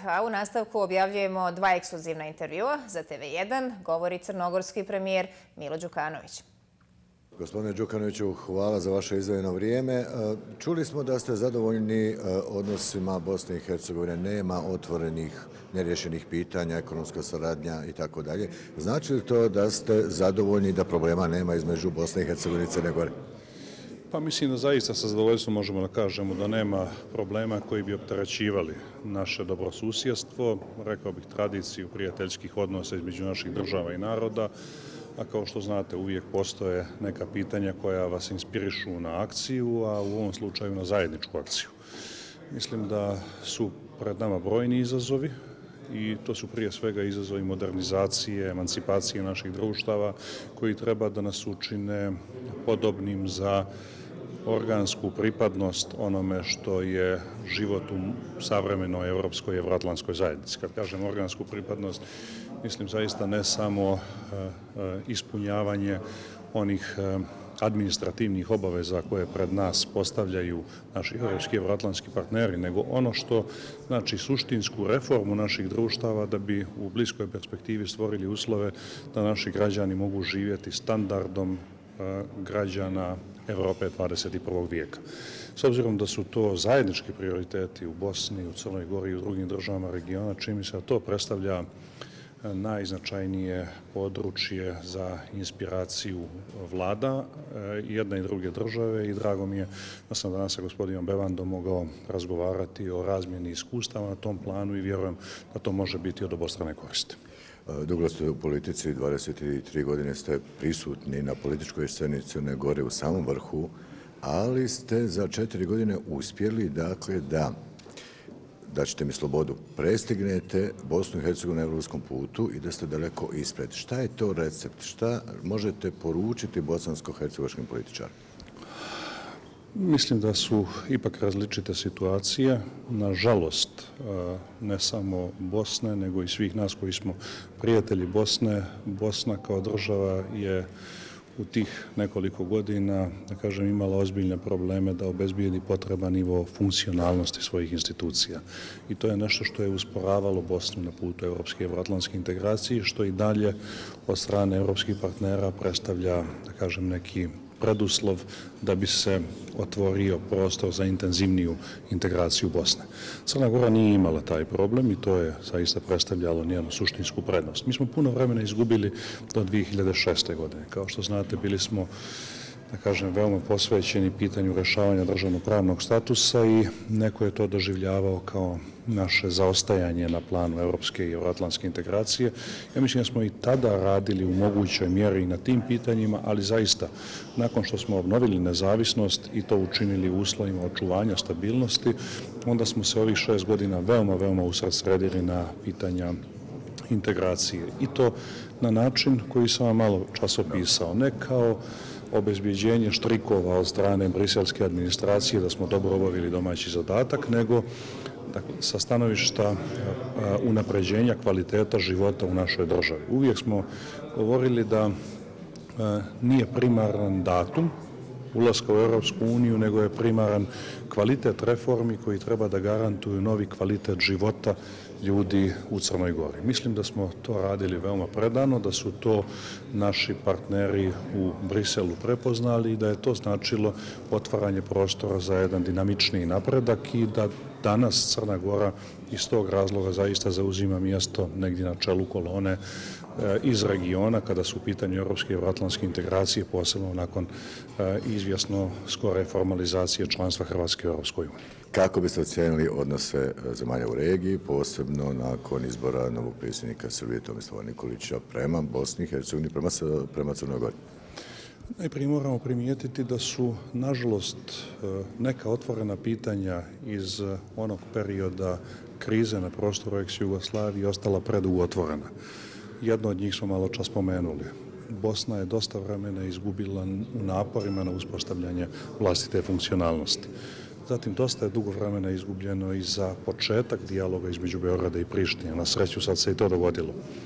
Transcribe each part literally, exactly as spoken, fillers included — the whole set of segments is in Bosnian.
A u nastavku objavljujemo dva ekskluzivna intervjua za T V jedan, govori crnogorski premijer Milo Đukanović. Gospodine Đukanoviću, hvala za vaše izdvojeno vrijeme. Čuli smo da ste zadovoljni odnosima Bosne i Hercegovine, nema otvorenih, nerješenih pitanja, ekonomska saradnja i tako dalje. Znači li to da ste zadovoljni da problema nema između Bosne i Hercegovine i Crne Gore? Pa mislim da zaista sa zadovoljstvom možemo da kažemo da nema problema koji bi opterećivali naše dobrosusjedstvo, rekao bih tradiciju prijateljskih odnosa između naših država i naroda, a kao što znate uvijek postoje neka pitanja koja vas inspirišu na akciju, a u ovom slučaju na zajedničku akciju. Mislim da su pred nama brojni izazovi i to su prije svega izazovi modernizacije, emancipacije naših društava koji treba da nas učine podobnim za organsku pripadnost onome što je život u savremenoj evropskoj i evroatlantskoj zajednici. Kad kažem organsku pripadnost, mislim zaista ne samo ispunjavanje onih administrativnih obaveza koje pred nas postavljaju naši evropski i evroatlantski partneri, nego ono što znači suštinsku reformu naših društava da bi u bliskoj perspektivi stvorili uslove da naši građani mogu živjeti standardom građana Evrope dvadeset prvog vijeka. S obzirom da su to zajednički prioriteti u Bosni, u Crnoj Gori i u drugim državama regiona, čini mi se da to predstavlja najznačajnije područje za inspiraciju vlada jedne i druge države i drago mi je da sam danas sa gospodinom Bevandom mogao razgovarati o razmjeni iskustava na tom planu i vjerujem da to može biti od obostrane koristi. Dugo ste u politici, dvadeset tri godine ste prisutni na političkoj sceni Crne Gore u samom vrhu, ali ste za četiri godine uspjeli dakle da da ćete mi slobodu, prestignete Bosnu i Hercegovinu na evropskom putu i da ste daleko ispred. Šta je to recept? Šta možete poručiti bosansko-hercegovačkim političarima? Mislim da su ipak različite situacije. Nažalost, ne samo Bosne, nego i svih nas koji smo prijatelji Bosne. Bosna kao država je u tih nekoliko godina, da kažem, imala ozbiljne probleme da obezbijedi potreban nivo funkcionalnosti svojih institucija. I to je nešto što je usporavalo Bosnu na putu evropske i evroatlantske integracije, što i dalje od strane evropskih partnera predstavlja, da kažem, neki preduslov da bi se otvorio prostor za intenzivniju integraciju Bosne. Crna Gora nije imala taj problem i to je zaista predstavljalo njenu suštinsku prednost. Mi smo puno vremena izgubili do dvije hiljade šeste. godine. Kao što znate, bili smo, da kažem, veoma posvećeni pitanju rešavanja državno-pravnog statusa i neko je to doživljavao kao naše zaostajanje na planu evropske i evroatlantske integracije. Ja mislim da smo i tada radili u mogućoj mjeri i na tim pitanjima, ali zaista, nakon što smo obnovili nezavisnost i to učinili u uslovima očuvanja stabilnosti, onda smo se ovih šest godina veoma, veoma usredsredili na pitanja integracije. I to na način koji sam vam malo čas opisao, ne kao obezbjeđenje štrikova od strane briselske administracije da smo dobro obavili domaći zadatak, nego dakle, sa stanovišta unapređenja kvaliteta života u našoj državi. Uvijek smo govorili da nije primaran datum ulaska u Europsku uniju, nego je primaran kvalitet reformi koji treba da garantuju novi kvalitet života ljudi u Crnoj Gori. Mislim da smo to radili veoma predano, da su to naši partneri u Briselu prepoznali i da je to značilo otvaranje prostora za jedan dinamičniji napredak i da danas Crna Gora iz tog razloga zaista zauzima mjesto negdje na čelu kolone iz regiona kada su u pitanju evropske i evroatlantske integracije, posebno nakon izvjesno skore formalizacije članstva Hrvatske u Europskoj uniji. Kako biste ocijenili odnose zemalja u regiji, posebno nakon izbora novog predsjednika Srbije Tomislava Nikolića prema Bosni i Hercegovini, prema, prema Crnoj Gori? Najprije moramo primijetiti da su, nažalost, neka otvorena pitanja iz onog perioda krize na prostoru ex-Jugoslavije ostala predugo otvorena. Jedno od njih smo malo čas spomenuli. Bosna je dosta vremena izgubila u naporima na uspostavljanje vlastite funkcionalnosti. Zatim, dosta je dugo vremena izgubljeno i za početak dijaloga između Beograda i Prištine. Na sreću sad se i to dogodilo.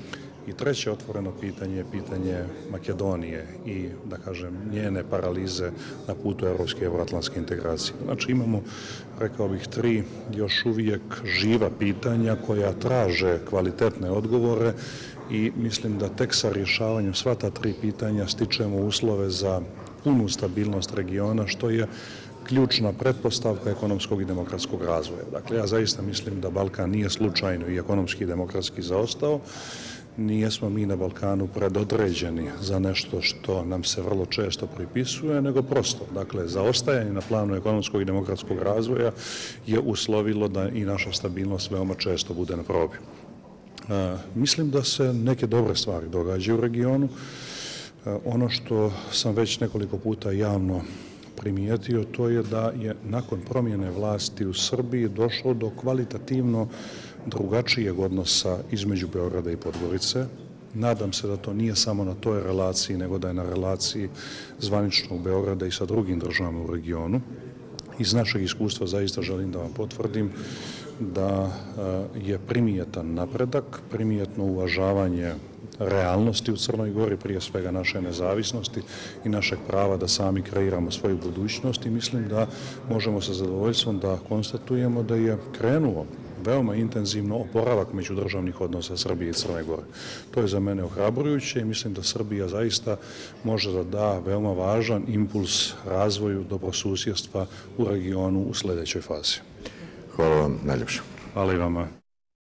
I treće otvoreno pitanje je pitanje Makedonije i, da kažem, njene paralize na putu evropske i euroatlantske integracije. Znači imamo, rekao bih, tri još uvijek živa pitanja koja traže kvalitetne odgovore i mislim da tek sa rješavanjem sva ta tri pitanja stičemo uslove za punu stabilnost regiona, što je ključna pretpostavka ekonomskog i demokratskog razvoja. Dakle, ja zaista mislim da Balkan nije slučajno i ekonomski i demokratski zaostao. Nijesmo mi na Balkanu predodređeni za nešto što nam se vrlo često pripisuje, nego prosto. Dakle, zaostajanje na planu ekonomskog i demokratskog razvoja je uslovilo da i naša stabilnost veoma često bude na probi. E, mislim da se neke dobre stvari događaju u regionu. E, ono što sam već nekoliko puta javno primijetio, to je da je nakon promjene vlasti u Srbiji došlo do kvalitativno drugačijeg odnosa između Beograda i Podgorice. Nadam se da to nije samo na toj relaciji, nego da je na relaciji zvaničnog Beograda i sa drugim državama u regionu. Iz našeg iskustva zaista želim da vam potvrdim da je primijetan napredak, primijetno uvažavanje realnosti u Crnoj Gori, prije svega naše nezavisnosti i našeg prava da sami kreiramo svoju budućnost i mislim da možemo sa zadovoljstvom da konstatujemo da je krenuo veoma intenzivno oporavak međudržavnih odnosa Srbije i Crne Gore. To je za mene ohrabrujuće i mislim da Srbija zaista može da da veoma važan impuls razvoju dobrosusjedstva u regionu u sljedećoj fazi. Hvala vam najljepše. Hvala i vama.